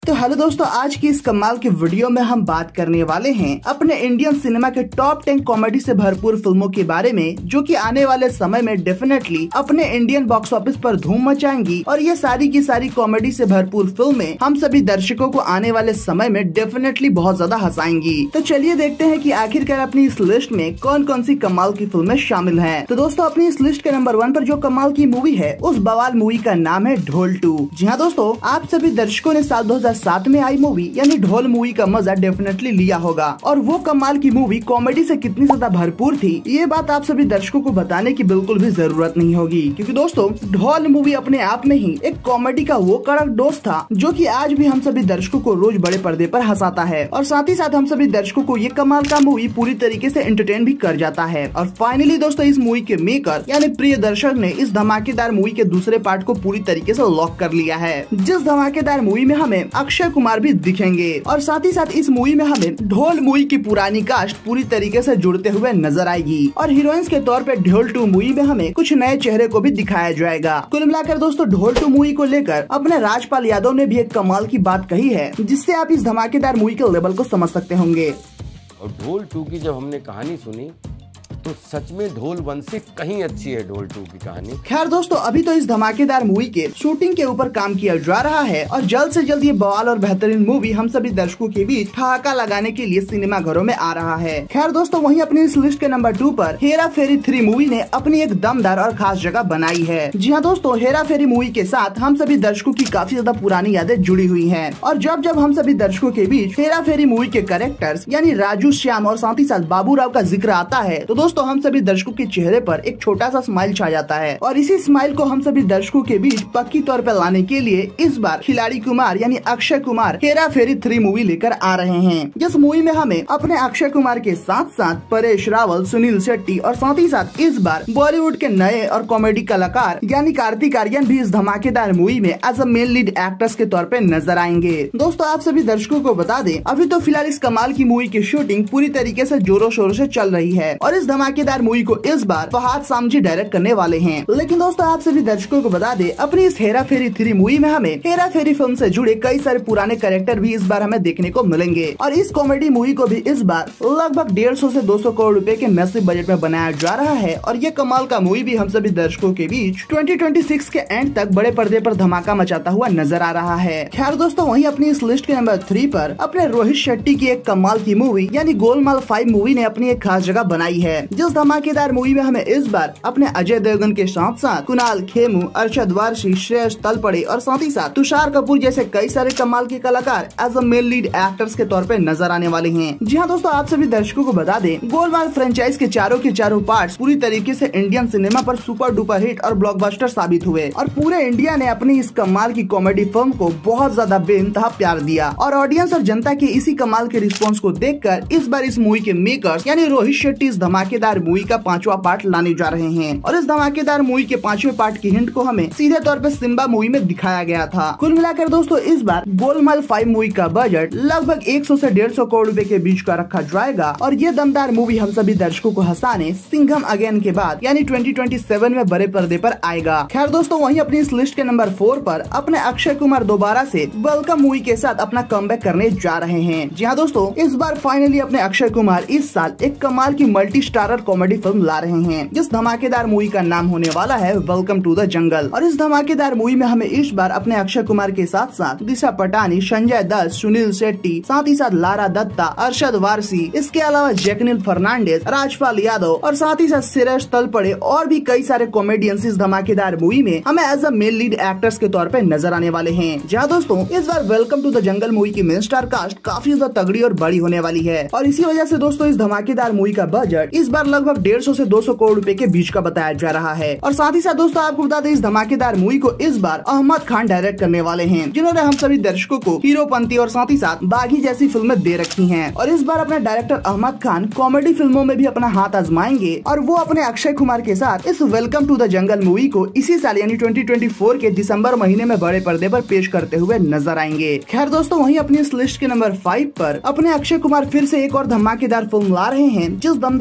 तो हेलो दोस्तों, आज की इस कमाल की वीडियो में हम बात करने वाले हैं अपने इंडियन सिनेमा के टॉप 10 कॉमेडी से भरपूर फिल्मों के बारे में, जो कि आने वाले समय में डेफिनेटली अपने इंडियन बॉक्स ऑफिस पर धूम मचाएंगी। और ये सारी की सारी कॉमेडी से भरपूर फिल्में हम सभी दर्शकों को आने वाले समय में डेफिनेटली बहुत ज्यादा हंसाएंगी। तो चलिए देखते हैं कि आखिरकार अपनी इस लिस्ट में कौन कौन सी कमाल की फिल्में शामिल हैं। तो दोस्तों, अपनी इस लिस्ट के नंबर 1 पर जो कमाल की मूवी है, उस बवाल मूवी का नाम है ढोल 2। जी हाँ दोस्तों, आप सभी दर्शकों ने साल 2007 में आई मूवी यानी ढोल मूवी का मजा डेफिनेटली लिया होगा। और वो कमाल की मूवी कॉमेडी से कितनी ज्यादा भरपूर थी, ये बात आप सभी दर्शकों को बताने की बिल्कुल भी जरूरत नहीं होगी, क्योंकि दोस्तों ढोल मूवी अपने आप में ही एक कॉमेडी का वो कड़क डोज था जो कि आज भी हम सभी दर्शकों को रोज बड़े पर्दे पर हंसाता है। और साथ ही साथ हम सभी दर्शकों को ये कमाल का मूवी पूरी तरीके से एंटरटेन भी कर जाता है। और फाइनली दोस्तों, इस मूवी के मेकर यानी प्रियदर्शक ने इस धमाकेदार मूवी के दूसरे पार्ट को पूरी तरीके से लॉक कर लिया है, जिस धमाकेदार मूवी में हमें अक्षय कुमार भी दिखेंगे। और साथ ही साथ इस मूवी में हमें ढोल मूवी की पुरानी कास्ट पूरी तरीके से जुड़ते हुए नजर आएगी। और हीरोइंस के तौर पे ढोल 2 मूवी में हमें कुछ नए चेहरे को भी दिखाया जाएगा। कुल मिलाकर दोस्तों, ढोल 2 मूवी को लेकर अपने राजपाल यादव ने भी एक कमाल की बात कही है, जिससे आप इस धमाकेदार मूवी के लेवल को समझ सकते होंगे। और ढोल 2 की जब हमने कहानी सुनी तो सच में ढोल 1 से कहीं अच्छी है ढोल 2 की कहानी। खैर दोस्तों, अभी तो इस धमाकेदार मूवी के शूटिंग के ऊपर काम किया जा रहा है और जल्द से जल्द ये बवाल और बेहतरीन मूवी हम सभी दर्शकों के बीच ठहाका लगाने के लिए सिनेमा घरों में आ रहा है। खैर दोस्तों, वहीं अपनी इस लिस्ट के नंबर 2 पर हेरा फेरी 3 मूवी ने अपनी एक दमदार और खास जगह बनाई है। जी हाँ दोस्तों, हेरा फेरी मूवी के साथ हम सभी दर्शकों की काफी ज्यादा पुरानी यादें जुड़ी हुई है। और जब जब हम सभी दर्शकों के बीच हेरा फेरी मूवी के कैरेक्टर्स यानी राजू, श्याम और साथ ही साथ बाबूराव का जिक्र आता है, तो दोस्तों हम सभी दर्शकों के चेहरे पर एक छोटा सा स्माइल छा जाता है। और इसी स्माइल को हम सभी दर्शकों के बीच पक्की तौर पर लाने के लिए इस बार खिलाड़ी कुमार यानी अक्षय कुमार हेरा फेरी 3 मूवी लेकर आ रहे हैं, जिस मूवी में हमें अपने अक्षय कुमार के साथ साथ परेश रावल, सुनील शेट्टी और साथ ही साथ इस बार बॉलीवुड के नए और कॉमेडी कलाकार यानी कार्तिक आर्यन भी इस धमाकेदार मूवी में as a main lead actors के तौर पे नजर आएंगे। दोस्तों, आप सभी दर्शकों को बता दें, अभी तो फिलहाल इस कमाल की मूवी की शूटिंग पूरी तरीके से जोरों शोरों से चल रही है और इस धमाकेदार मूवी को इस बार फहाद सामजी डायरेक्ट करने वाले हैं। लेकिन दोस्तों, आप सभी दर्शकों को बता दें, अपनी इस हेरा फेरी 3 मूवी में हमें हेरा फेरी फिल्म से जुड़े कई सारे पुराने कैरेक्टर भी इस बार हमें देखने को मिलेंगे। और इस कॉमेडी मूवी को भी इस बार लगभग 150 से 200 करोड़ रुपए के मैसिव बजट में बनाया जा रहा है। और ये कमाल का मूवी भी हम सभी दर्शकों के बीच 2026 के एंड तक बड़े पर्दे पर धमाका मचाता हुआ नजर आ रहा है। खैर दोस्तों, वहीं अपनी इस लिस्ट के नंबर 3 पर अपने रोहित शेट्टी की एक कमाल की मूवी यानी गोलमाल 5 मूवी ने अपनी एक खास जगह बनाई है, जिस धमाकेदार मूवी में हमें इस बार अपने अजय देवगन के साथ साथ कुणाल खेमू, अरशद वारसी, श्रेयस तलपड़े और साथ ही साथ तुषार कपूर जैसे कई सारे कमाल के कलाकार as a main lead actors के तौर पे नजर आने वाले हैं। जी हाँ दोस्तों, आप सभी दर्शकों को बता दें, गोलमाल फ्रेंचाइज के चारों पार्ट्स पूरी तरीके से इंडियन सिनेमा पर सुपर डुपर हिट और ब्लॉकबस्टर साबित हुए और पूरे इंडिया ने अपनी इस कमाल की कॉमेडी फिल्म को बहुत ज्यादा बेइंतहा प्यार दिया। और ऑडियंस और जनता के इसी कमाल के रिस्पॉन्स को देखकर इस बार इस मूवी के मेकर्स यानी रोहित शेट्टी इस धमाकेदार मूवी का 5वां पार्ट लाने जा रहे हैं। और इस धमाकेदार मूवी के 5वें पार्ट की हिंट को हमें सीधे तौर पे सिम्बा मूवी में दिखाया गया था। कुल मिलाकर दोस्तों, इस बार गोलमाल 5 मूवी का बजट लगभग 100 से 150 करोड़ रुपए के बीच का रखा जाएगा। और ये दमदार मूवी हम सभी दर्शकों को हंसाने सिंघम अगेन के बाद यानी 2027 में बड़े पर्दे पर आएगा। खैर दोस्तों, वहीं अपनी इस लिस्ट के नंबर 4 पर अपने अक्षय कुमार दोबारा से वेलकम मूवी के साथ अपना कमबैक करने जा रहे हैं। जी हाँ दोस्तों, इस बार फाइनली अपने अक्षय कुमार इस साल एक कमाल की मल्टी स्टारर कॉमेडी फिल्म ला रहे हैं, जिस धमाकेदार मूवी का नाम होने वाला है वेलकम टू द जंगल। और इस धमाकेदार मूवी में हमें इस बार अपने अक्षय कुमार के साथ साथ दिशा पटानी, संजय दत्त, सुनील शेट्टी, साथ ही साथ लारा दत्ता, अरशद वारसी, इसके अलावा जैकलिन फर्नांडिस, राजपाल यादव और साथ ही साथ श्रेयस तलपड़े और भी कई सारे कॉमेडियंस इस धमाकेदार मूवी में हमें as a main lead actors के तौर पे नजर आने वाले हैं। जहाँ दोस्तों, इस बार welcome to the jungle movie की मेन स्टार कास्ट काफी ज्यादा तगड़ी और बड़ी होने वाली है। और इसी वजह से दोस्तों, इस धमाकेदार मूवी का बजट इस बार लगभग 150 से 200 करोड़ रुपए के बीच का बताया जा रहा है। और साथ ही साथ दोस्तों, आपको बता दें, इस धमाकेदार मूवी को इस बार अहमद खान डायरेक्ट करने वाले हैं, जिन्होंने हम सभी दर्शकों को हीरोपंती और साथ ही साथ बागी जैसी फिल्में दे रखी हैं। और इस बार अपने डायरेक्टर अहमद खान कॉमेडी फिल्मों में भी अपना हाथ आजमाएंगे और वो अपने अक्षय कुमार के साथ इस welcome to the jungle movie को इसी साल यानी 2024 के दिसंबर महीने में बड़े पर्दे पर पेश करते हुए नजर आएंगे। खैर दोस्तों, वहीं अपनी इस लिस्ट के नंबर 5 पर अपने अक्षय कुमार फिर से एक और धमाकेदार फिल्म ला रहे हैं, जिस दमदार मूवी का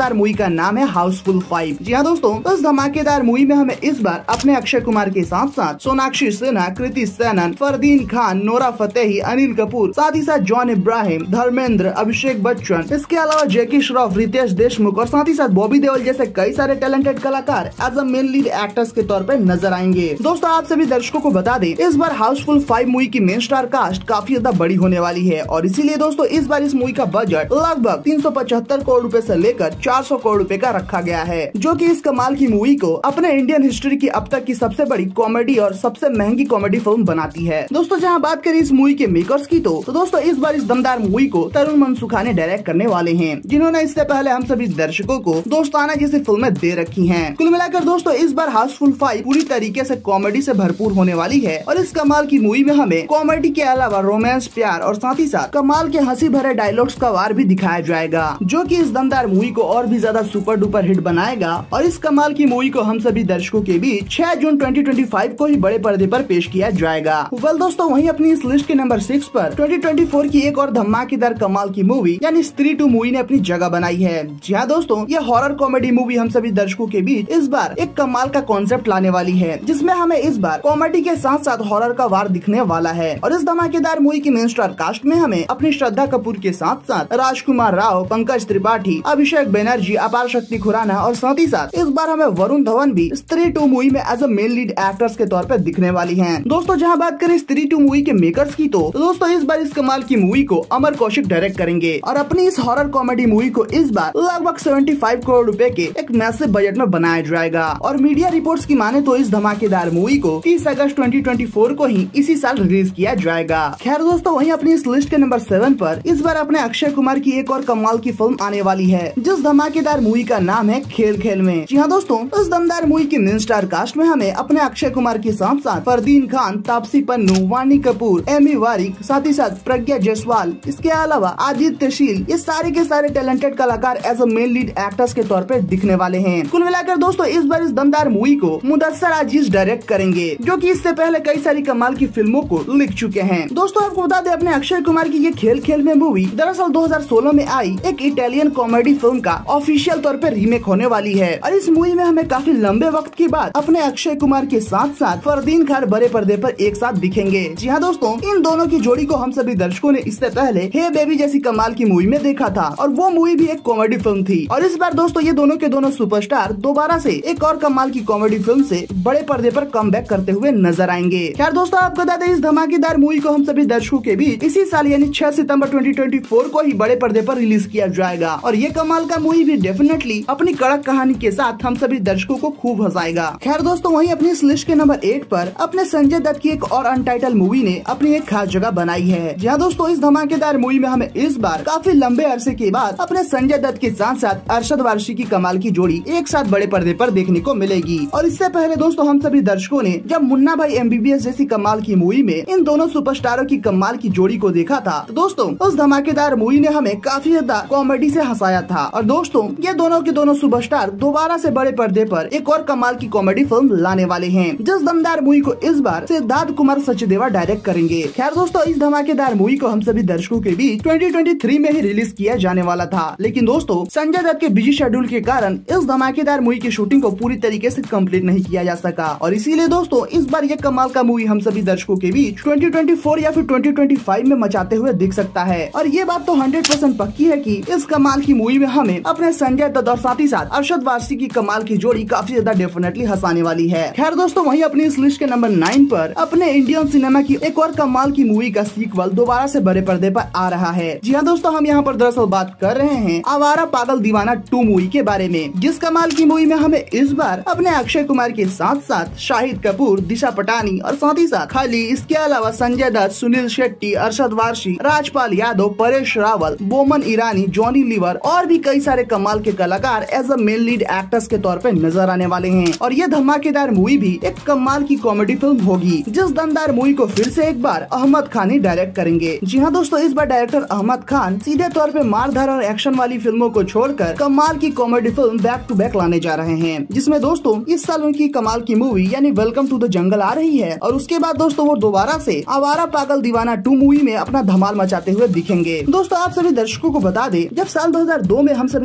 नाम है हाउसफुल 5। जी हाँ दोस्तों, इस धमाकेदार मूवी में हमें इस बार अपने अक्षय कुमार के साथ साथ सोनाक्षी सिन्हा, कृति सेनन, फरदीन खान, नोरा फतेही, अनिल कपूर, साथ ही साथ जॉन इब्राहिम, धर्मेंद्र, अभिषेक बच्चन, इसके अलावा जैकी श्रॉफ, रितेश देशमुख और साथ ही साथ बॉबी देओल जैसे कई सारे टैलेंटेड कलाकार as a main lead actors के तौर पर नजर आएंगे। दोस्तों आप सभी दर्शकों को बता दें, इस बार हाउसफुल 5 मूवी की मेन स्टार कास्ट काफी ज्यादा बड़ी होने वाली है और इसीलिए दोस्तों इस बार इस मूवी का बजट लगभग 375 करोड़ रुपए से लेकर 400 करोड़ रुपए का रखा गया है, जो कि इस कमाल की मूवी को अपने इंडियन हिस्ट्री की अब तक की सबसे बड़ी कॉमेडी और सबसे महंगी कॉमेडी फिल्म बनाती है। दोस्तों जहां बात करें इस मूवी के मेकर्स की तो दोस्तों इस बार इस दमदार मूवी को तरुण मनसुखा ने डायरेक्ट करने वाले हैं, जिन्होंने इससे पहले हम सभी दर्शकों को दोस्ताना जैसी फिल्में दे रखी हैं। कुल मिलाकर दोस्तों इस बार हाउसफुल 5 पूरी तरीके से कॉमेडी से भरपूर होने वाली है और इस कमाल की मूवी में हमें कॉमेडी के अलावा रोमांस, प्यार और साथ ही साथ कमाल के हंसी भरे डायलॉग्स का वार भी दिखाया जाएगा, जो कि इस दमदार मूवी को और भी ज्यादा सुपर डुपर हिट बनाएगा। और इस कमाल की मूवी को हम सभी दर्शकों के बीच 6 जून 2025 को ही बड़े पर्दे पर पेश किया जाएगा। वेल दोस्तों, वहीं अपनी इस लिस्ट के नंबर 6 पर 2024 की एक और धमाकेदार कमाल की मूवी यानी स्त्री 2 मूवी ने अपनी जगह बनाई है। जी हाँ दोस्तों, ये हॉरर कॉमेडी मूवी हम सभी दर्शकों के बीच इस बार एक कमाल का कॉन्सेप्ट लाने वाली है, जिसमें हमें इस बार कॉमेडी के साथ साथ हॉरर का वार दिखने वाला है। और इस धमाकेदार मूवी की मेन स्टार कास्ट में हमें अपनी श्रद्धा कपूर के साथ साथ राजकुमार राव, पंकज त्रिपाठी, अभिषेक बनर्जी, अपार शक्ति खुराना और साथ ही साथ इस बार हमें वरुण धवन भी स्त्री 2 मूवी में as a main lead actors के तौर पर दिखने वाली हैं। दोस्तों जहां बात करें स्त्री 2 मूवी के मेकर्स की तो दोस्तों इस बार इस कमाल की मूवी को अमर कौशिक डायरेक्ट करेंगे और अपनी इस हॉरर कॉमेडी मूवी को इस बार लगभग 75 करोड़ रुपए के एक मैसिव बजट में बनाया जाएगा। और मीडिया रिपोर्ट्स की माने तो इस धमाकेदार मूवी को 30 अगस्त 2024 को ही इसी साल रिलीज किया जाएगा। खैर दोस्तों, वहीं अपनी इस लिस्ट के नंबर 7 पर इस बार अपने अक्षय कुमार की एक और कमाल की फिल्म आने वाली है, जिस धमाकेदार मूवी का नाम है खेल खेल में। जी हाँ दोस्तों, इस दमदार मूवी की मेन स्टार कास्ट में हमें अपने अक्षय कुमार के साथ साथ फरदीन खान, तापसी पन्नू, वानी कपूर, एमी वारिक, साथ ही साथ प्रज्ञा जायसवाल, इसके अलावा आदित्य शील, ये सारे के सारे टैलेंटेड कलाकार as a main lead actors के तौर पर दिखने वाले हैं। कुल मिलाकर दोस्तों इस बार इस दमदार मूवी को मुदस्सर अजीज डायरेक्ट करेंगे, जो कि इससे पहले कई सारी कमाल की फिल्मों को लिख चुके हैं। दोस्तों आपको बता दें, अपने अक्षय कुमार की ये खेल खेल में मूवी दरअसल 2016 में आई एक इटालियन कॉमेडी फिल्म का ऑफिशियल तौर पर रीमेक होने वाली है। और इस मूवी में हमें काफी लंबे वक्त के बाद अपने अक्षय कुमार के साथ साथ फरदीन खान बड़े पर्दे पर एक साथ दिखेंगे। जी हाँ दोस्तों, इन दोनों की जोड़ी को हम सभी दर्शकों ने इससे पहले हे बेबी जैसी कमाल की मूवी में देखा था और वो मूवी भी एक कॉमेडी फिल्म थी। और इस बार दोस्तों ये दोनों के दोनों सुपरस्टार दोबारा से एक और कमाल की कॉमेडी फिल्म से बड़े पर्दे पर कमबैक करते हुए नजर आएंगे। खैर दोस्तों आपको बता दें, इस धमाकेदार मूवी को हम सभी दर्शकों के बीच इसी साल यानी 6 सितंबर 2024 को ही बड़े पर्दे पर रिलीज किया जाएगा। और ये कमाल का मूवी भी डेफिनेटली अपनी कड़क कहानी के साथ हम सभी दर्शकों को खूब हंसाएगा। खैर दोस्तों, वहीं अपनी इस लिस्ट के नंबर 8 पर अपने संजय दत्त की एक और अनटाइटल मूवी ने अपनी एक खास जगह बनाई है। जहाँ दोस्तों इस धमाकेदार मूवी में हमें इस बार काफी लंबे अरसे के बाद अपने संजय दत्त के साथ साथ अरशद वारसी की कमाल की जोड़ी एक साथ बड़े पर्दे पर देखने को मिलेगी। और इससे पहले दोस्तों हम सभी दर्शकों ने जब मुन्ना भाई MBBS जैसी कमाल की मूवी में इन दोनों सुपरस्टारों की कमाल की जोड़ी को देखा था, तो दोस्तों उस धमाकेदार मूवी ने हमें काफी ज्यादा कॉमेडी से हंसाया था। और दोस्तों ये दोनों के दोनों सुपरस्टार दोबारा से बड़े पर्दे पर एक और कमाल की कॉमेडी फिल्म लाने वाले हैं, जिस दमदार मूवी को इस बार सिद्धार्थ कुमार सचदेवा डायरेक्ट करेंगे। खैर दोस्तों इस धमाकेदार मूवी को हम सभी दर्शकों के बीच 2023 में ही रिलीज किया जाने वाला था, लेकिन दोस्तों संजय दत्त के बिजी शेड्यूल के कारण इस धमाकेदार मूवी की शूटिंग को पूरी तरीके से कंप्लीट नहीं किया जा सका। और इसीलिए दोस्तों इस बार ये कमाल का मूवी हम सभी दर्शकों के बीच 2024 या फिर 2025 में मचाते हुए दिख सकता है। और ये बात तो 100% पक्की है कि इस कमाल की मूवी में हमें अपने संजय दत्त और साथ ही साथ अरशद वारसी की कमाल की जोड़ी काफी ज्यादा डेफिनेटली हंसाने वाली है। खैर दोस्तों वहीं अपनी इस लिस्ट के नंबर 9 पर अपने इंडियन सिनेमा की एक और कमाल की मूवी का सीक्वल दोबारा से बड़े पर्दे पर आ रहा है। जी हाँ दोस्तों, हम यहाँ पर दरअसल बात कर रहे हैं आवारा पागल दीवाना 2 मूवी के बारे में, जिस कमाल की मूवी में हमें इस बार अपने अक्षय कुमार के साथ साथ शाहिद कपूर, दिशा पटानी और साथ ही साथ खाली इसके अलावा संजय दत्त, सुनील शेट्टी, अरशद वारसी, राजपाल यादव, परेश रावल, बोमन ईरानी, जॉनी लीवर और भी कई सारे कमाल के कलाकार as a main lead actors के तौर पे नजर आने वाले हैं। और ये धमाकेदार मूवी भी एक कमाल की कॉमेडी फिल्म होगी, जिस दमदार मूवी को फिर से एक बार अहमद खान ही डायरेक्ट करेंगे। जी हाँ दोस्तों, इस बार डायरेक्टर अहमद खान सीधे तौर पे मारधार और एक्शन वाली फिल्मों को छोड़कर कमाल की comedy film back to back लाने जा रहे हैं, जिसमें दोस्तों इस साल उनकी कमाल की मूवी यानी वेलकम टू द जंगल आ रही है और उसके बाद दोस्तों वो दोबारा से आवारा पागल दीवाना 2 मूवी में अपना धमाल मचाते हुए दिखेंगे। दोस्तों आप सभी दर्शकों को बता दें, जब साल 2002 में हम सभी दर्शकों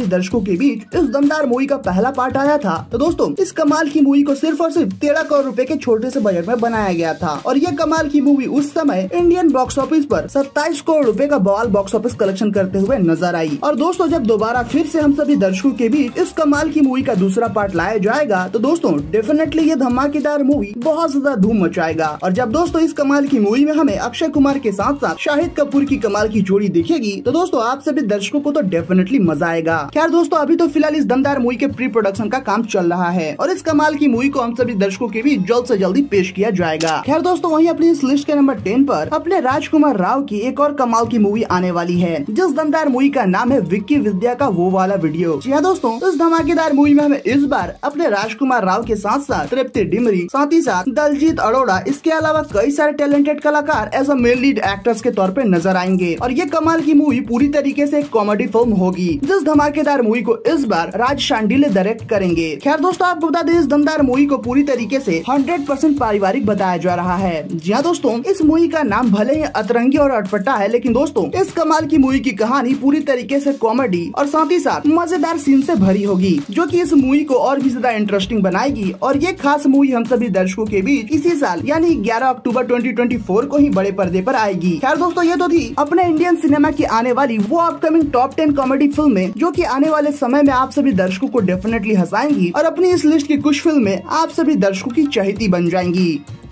के बीच इस दमदार मूवी का पहला पार्ट आया था, तो दोस्तों इस कमाल की मूवी को सिर्फ और सिर्फ 13 करोड़ रुपए के छोटे से बजट में बनाया गया था और ये कमाल की मूवी उस समय इंडियन बॉक्स ऑफिस पर 27 करोड़ रुपए का बवाल बॉक्स ऑफिस कलेक्शन करते हुए नजर आई। और दोस्तों जब दोबारा फिर से हम सभी दर्शकों के बीच इस कमाल की मूवी का दूसरा पार्ट लाया जाएगा, तो दोस्तों डेफिनेटली ये धमाकेदार मूवी बहुत ज्यादा धूम मचाएगा। और जब दोस्तों इस कमाल की मूवी में हमें अक्षय कुमार के साथ साथ शाहिद कपूर की कमाल की जोड़ी दिखेगी, तो दोस्तों आप सभी दर्शकों को तो डेफिनेटली मजा आएगा। खैर दोस्तों अभी तो फिलहाल इस दमदार मूवी के प्री प्रोडक्शन का काम चल रहा है और इस कमाल की मूवी को हम सभी दर्शकों के बीच जल्द से जल्दी पेश किया जाएगा। खैर दोस्तों वहीं अपनी इस लिस्ट के नंबर 10 पर अपने राजकुमार राव की एक और कमाल की मूवी आने वाली है, जिस दमदार मूवी का नाम है विक्की विद्या का वो वाला वीडियो। जी हाँ दोस्तों, इस धमाकेदार मूवी में हमें इस बार अपने राजकुमार राव के साथ साथ तृप्ति डिमरी, साथ ही साथ दलजीत अरोड़ा, इसके अलावा कई सारे टैलेंटेड कलाकार as a main lead actors के तौर पे नजर आएंगे। और ये कमाल की मूवी पूरी तरीके से एक कॉमेडी फिल्म होगी, जिस धमाकेदार मूवी को इस बार राज शांडिल्य डायरेक्ट करेंगे। खैर दोस्तों आपको बता दें इस दमदार मूवी को पूरी तरीके से 100% पारिवारिक बताया जा रहा है। जी हाँ दोस्तों, इस मूवी का नाम भले ही अतरंगी और अटपटा है, लेकिन दोस्तों इस कमाल की मूवी की कहानी पूरी तरीके से कॉमेडी और साथ ही साथ मजेदार सीन से भरी होगी, जो कि इस मूवी को और भी ज्यादा इंटरेस्टिंग बनाएगी। और ये खास मूवी हम सभी दर्शकों के बीच इसी साल यानी 11 अक्टूबर 2024 को ही बड़े पर्दे पर आएगी। खैर दोस्तों ये तो थी अपने इंडियन सिनेमा की आने वाली वो अपकमिंग टॉप 10 कॉमेडी फिल्में, जो कि आने वाले समय में आप सभी दर्शकों को डेफिनेटली हंसाएंगी और अपनी इस लिस्ट की कुछ फिल्में आप सभी दर्शकों की चहेती बन जाएंगी।